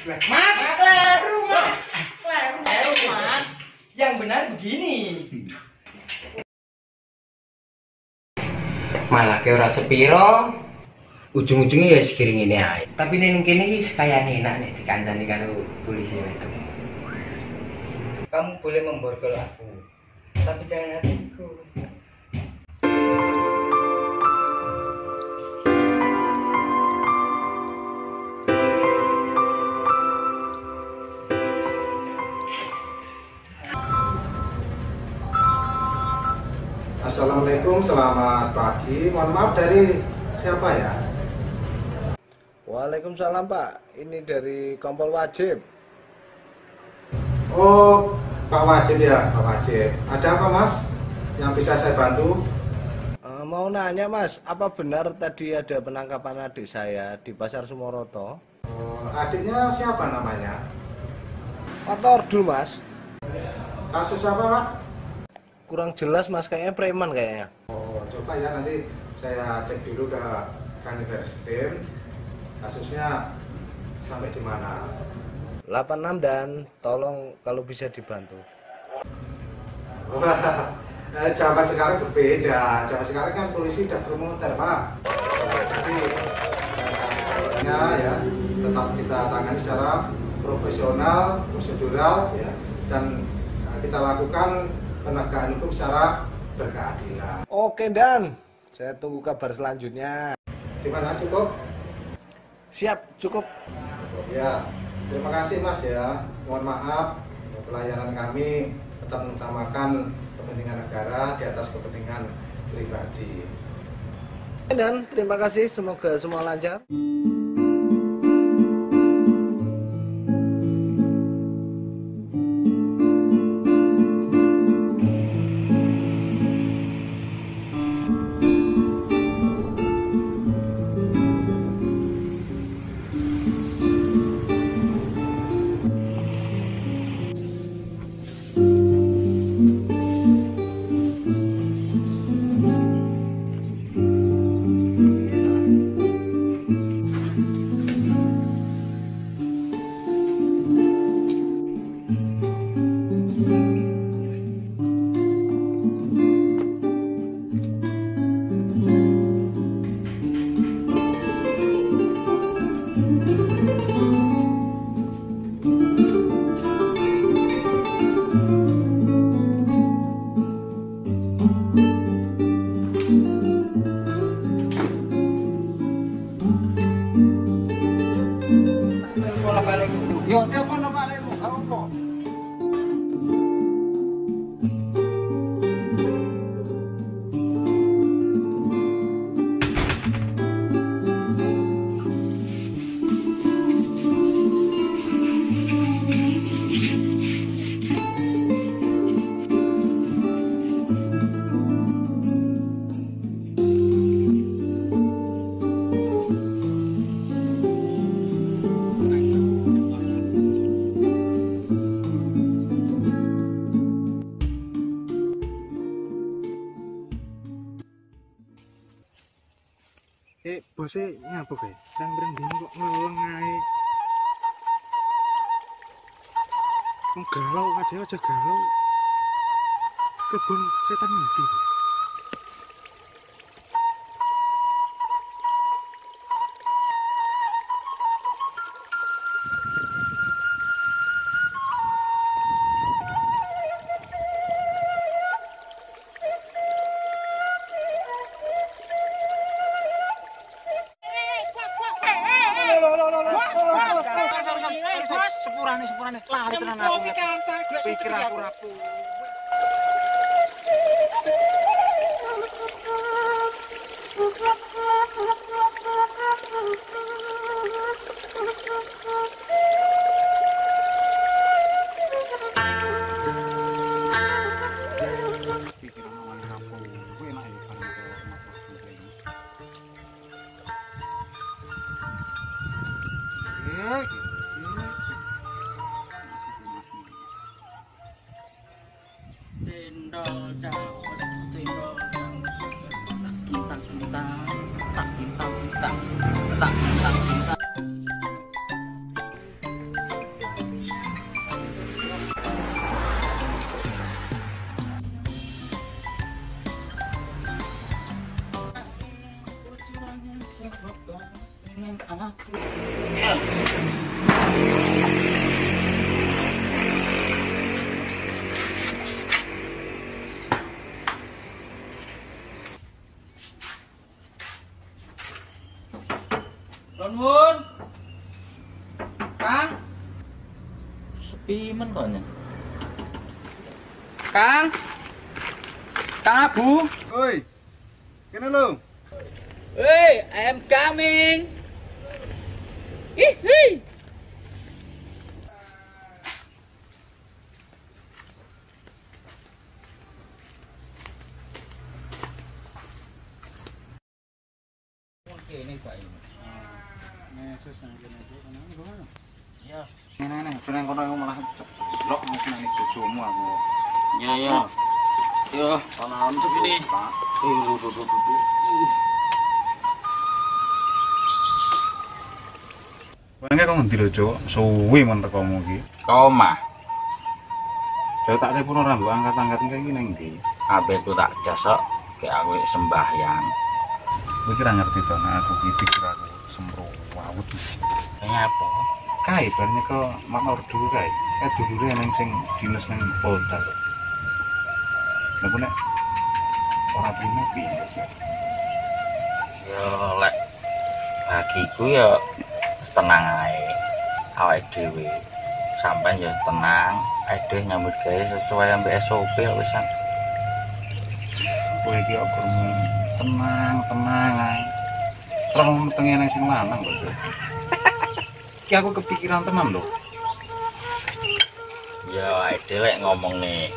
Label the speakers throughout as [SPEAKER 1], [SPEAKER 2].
[SPEAKER 1] Keleru, Mat. Yang benar begini. Malah ke ora sepiro. Ujung-ujungnya ya sekiring ini aja. Tapi ning kene iki kayane enak nek dikancani karo polisi itu. Kamu boleh memborgol aku, tapi jangan hatiku.
[SPEAKER 2] Assalamualaikum, selamat pagi. Mohon maaf, dari siapa ya?
[SPEAKER 3] Waalaikumsalam Pak, ini dari Kompol Wajib.
[SPEAKER 2] Oh, Pak Wajib ya, Pak Wajib. Ada apa Mas yang bisa saya bantu?
[SPEAKER 3] Mau nanya Mas, apa benar tadi ada penangkapan adik saya di Pasar Sumoroto?
[SPEAKER 2] Adiknya siapa namanya?
[SPEAKER 3] Pak Tordul Mas.
[SPEAKER 2] Kasus apa Pak?
[SPEAKER 3] Kurang jelas Mas, kayaknya preman kayaknya.
[SPEAKER 2] Oh, coba ya nanti saya cek dulu ke Kanit Reskrim. Kasusnya sampai di mana?
[SPEAKER 3] 86 dan tolong kalau bisa dibantu.
[SPEAKER 2] Wah, zaman sekarang berbeda. Zaman sekarang kan polisi udah promoter Pak. Jadi ya tetap kita tangani secara profesional, prosedural ya, dan kita lakukan penegakan hukum secara berkeadilan.
[SPEAKER 3] Oke Dan, saya tunggu kabar selanjutnya.
[SPEAKER 2] Gimana, cukup?
[SPEAKER 3] Siap, cukup.
[SPEAKER 2] Ya, terima kasih Mas ya. Mohon maaf, pelayanan kami tetap mengutamakan kepentingan negara di atas kepentingan pribadi.
[SPEAKER 3] Dan terima kasih, semoga semua lancar.
[SPEAKER 1] Yo, telepon Pak Remo, gak apa.
[SPEAKER 4] Bosnya nyapa kayak berang-berang gini kok ngeleng aja. Galau aja galau. Kebun setan nanti. Sepurane lali tenan aku. Pikir aku rapuh.
[SPEAKER 1] Cendol dawet, cendol dawet, tak kentang, tak kentang, tak kentang.
[SPEAKER 5] anakku. Nuwun. Kang. Sepi men kok. Kang. Kang Abu.
[SPEAKER 2] Oi. Kene lho.
[SPEAKER 5] Hey, I am coming. Hi.
[SPEAKER 2] Ini benang kono malah ceplok mesti nek bojomu aku.
[SPEAKER 5] Ya. Yo, ana untuk ini.
[SPEAKER 2] Wene kok ngendi lho, Cuk? Suwi men tekomu iki.
[SPEAKER 5] Kau mah,
[SPEAKER 2] Yo tak telepon ora mbok angkat-angkat iki ning ndi?
[SPEAKER 5] HP ku tak jasok kayak aku sembahyang.
[SPEAKER 2] Kowe kira ngerti to nek aku iki pikir aku semrawut.
[SPEAKER 5] Kayak apa?
[SPEAKER 2] Kae bar nyekel makmur dulu kae. Dulure nang sing dinas nang Polda. Lah kok nek ora trimo piye?
[SPEAKER 5] Yo lek bagiku ya tenang ae. Awake dhewe sampean ya tenang, ae nyambut gawe sesuai ambek SOP ya wisan.
[SPEAKER 2] Kowe iki kok tenang ae. Terus metenge nang sing lanang kok. Cuk. Ki aku kepikiran tenan lho.
[SPEAKER 5] Ya ae lek ngomong nih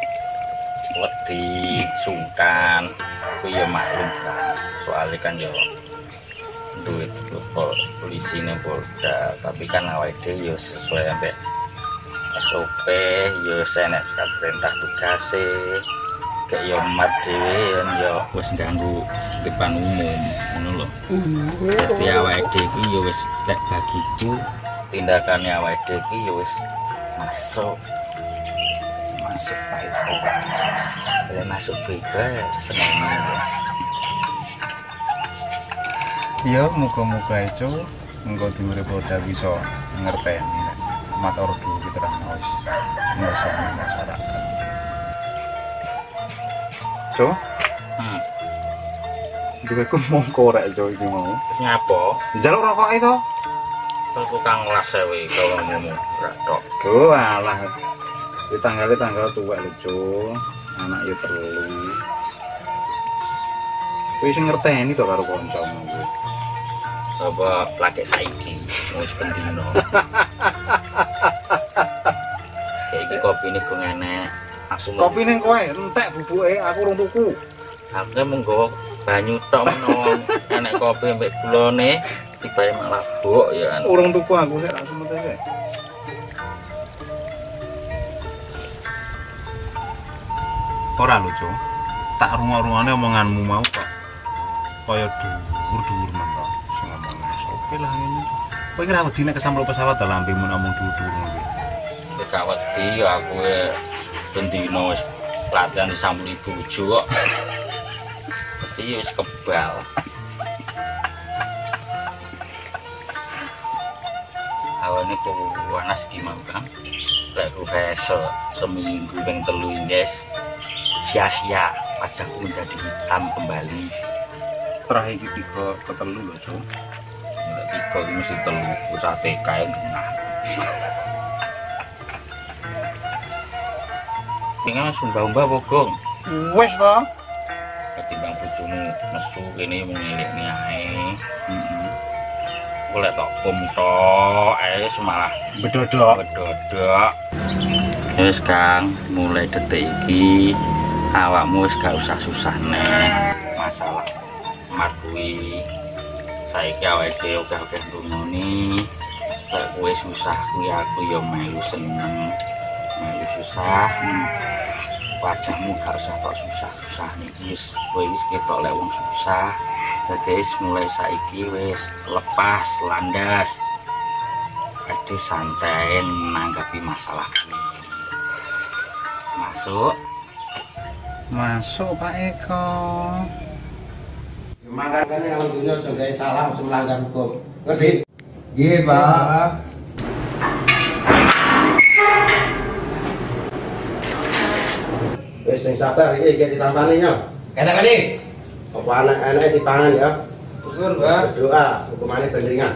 [SPEAKER 5] wedi sungkan aku ya maklum kan soalnya kan yo duit polisi nih Polda tapi kan awake dhewe yo sesuai ambek SOP yo senek perintah tugase kayak yo mat dhewe yo wis ganggu depan umum ngono lho. Dadi awake dhewe iki yo wis lek bagiku tindakannya awake dhewe iki yo wis masuk baik kalau masuk beda seneng.
[SPEAKER 2] Iya, muga-muga itu engko diure Polda bisa ngerteni nek motor dulu kita ora wis ngrasakno masyarakat. Jo? Duweku mongko rek Jo iki mau.
[SPEAKER 5] Terus nyapa?
[SPEAKER 2] Njaluk rokok itu.
[SPEAKER 5] Terus kang las ewe kalau ngomong ora tok.
[SPEAKER 2] Duh, alah. Di tanggal tuwek lho, Jo. Anak yo telu. Kowe sing ngerteni to karo kancamu kuwi.
[SPEAKER 5] Apa lagi saiki wis pendino. Saiki kopine go enek. Langsung
[SPEAKER 2] Kopi ning kowe entek bubuke, aku urung tuku.
[SPEAKER 5] aku mung nggawa banyu tok menawa enek kopi mbek gulane tibae malah bok ya.
[SPEAKER 2] Urung tuku aku sik tak semete sik. Ora lho, Jo. Tak rungok-rungokne omonganmu mau kok. Kaya dhuwur-dhuwur men to. Sing ngomong sopo lah ngene. Kowe kira wedi nek kesamlo pesawat ta lampemu ngomong dhuwur-dhuwur ngono.
[SPEAKER 5] Wis gak wedi ya aku bendino wis latihan disambut bojo kok. Wedi wis kebal. Awane panas gimana kan? Lek profesor seminggu ping 3 guys. Sia-sia wajahku menjadi hitam kembali.
[SPEAKER 2] Terakhir iki ketelu lho, Jo.
[SPEAKER 5] Nek 3 mesti 3 bocah TK yang genah. Pengen sumbah-umbah bogong.
[SPEAKER 2] Wes to.
[SPEAKER 5] Ketimbang bojomu nesu kene mengilikne ae. Golek tok kum tok ae malah
[SPEAKER 2] Bedodok.
[SPEAKER 5] Wis Kang, mulai detik iki awakmu wis gak usah susah neh masalah mat kuwi. Saiki awake dhewe akeh ndungoni. Lek kowe susah kuwi aku ya melu seneng. Melu susah. Wajahmu gak usah tok susah-susah niki wis kowe wis ketok lek wong susah. Dadi mulai saiki wis lepas landas. Ade santai nanggapi masalah kuwi.
[SPEAKER 2] Masuk Pak Eko.
[SPEAKER 6] Makanya kalau dunia juga salah harus melanggar hukum.
[SPEAKER 3] Ngerti?
[SPEAKER 6] Iya, Pak.
[SPEAKER 7] Wis sing sabar iki ditampani nya.
[SPEAKER 1] Kata balik.
[SPEAKER 7] Apa anak-anak dipangan ya?
[SPEAKER 6] Syukur, Pak.
[SPEAKER 7] Berdoa hukumannya ben ringan.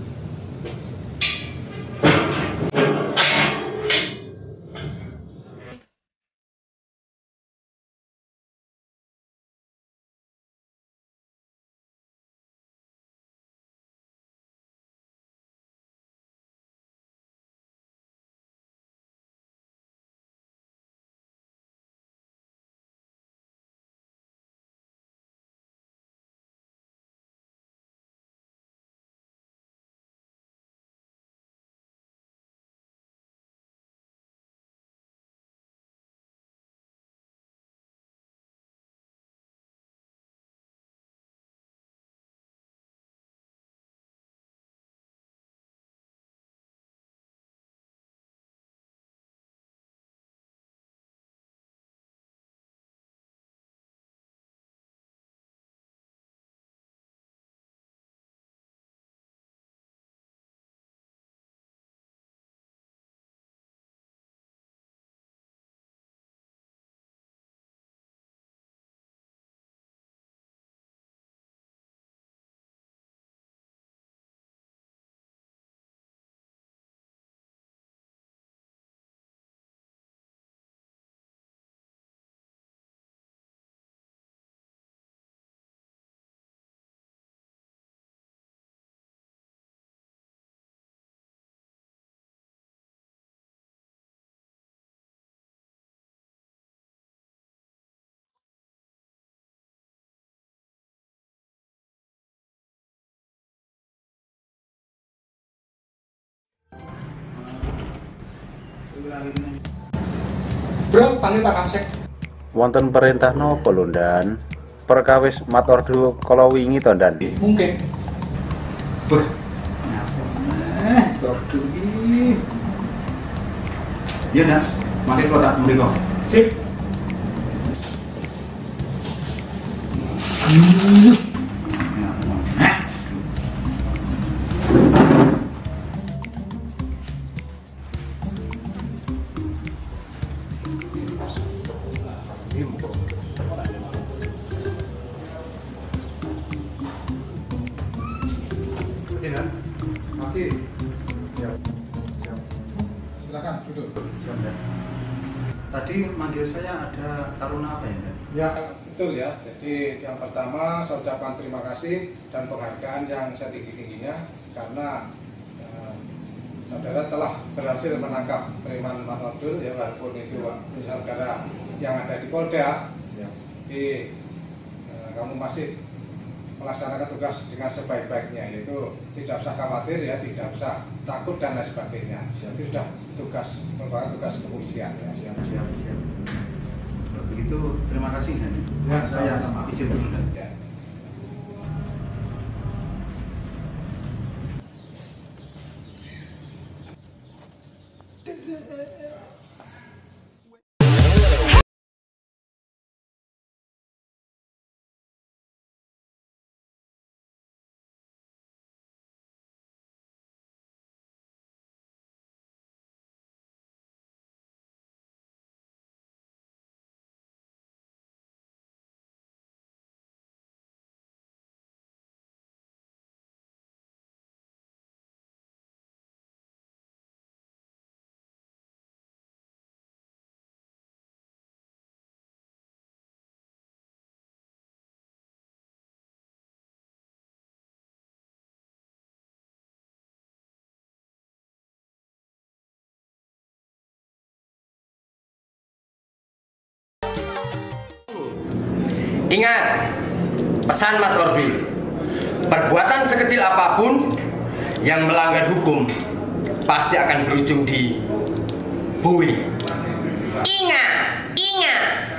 [SPEAKER 1] Bro, panggil Pak Kapsek.
[SPEAKER 2] Wonten perintah napa lho, Dan? Perkawis mat order kala wingi to, Dan?
[SPEAKER 1] Mungkin.
[SPEAKER 6] Dokter iki. Iya, Nas. Mari kok tak mriko.
[SPEAKER 1] Sip.
[SPEAKER 6] Oke. Ya. Silakan duduk.
[SPEAKER 2] Tadi manggil saya ada taruna apa ya, Dan?
[SPEAKER 6] Ya, betul ya. Jadi yang pertama saya ucapkan terima kasih dan penghargaan yang setinggi-tingginya karena saudara telah berhasil menangkap preman Manodul ya, walaupun itu saudara yang ada di Polda. Ya. Jadi kamu masih melaksanakan tugas dengan sebaik-baiknya, yaitu tidak usah khawatir ya, tidak usah takut dan lain sebagainya. Itu sudah merupakan tugas kepolisian ya.
[SPEAKER 2] Siap. Begitu, terima kasih, Dan.
[SPEAKER 6] Ya,
[SPEAKER 2] Saya
[SPEAKER 6] sama-sama.
[SPEAKER 2] izin dulu, Dan.
[SPEAKER 6] Ya.
[SPEAKER 1] Ingat, pesan Mat Orbil, perbuatan sekecil apapun yang melanggar hukum pasti akan berujung di bui. Ingat, ingat.